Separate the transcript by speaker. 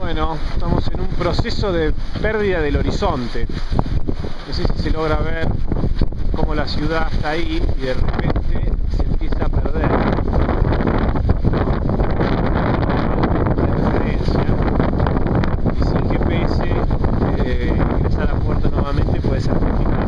Speaker 1: Bueno, estamos en un proceso de pérdida del horizonte. No sé si se logra ver cómo la ciudad está ahí y de repente se empieza a perder la referencia. Y sin GPS, ingresar a Puerto nuevamente puede ser complicado.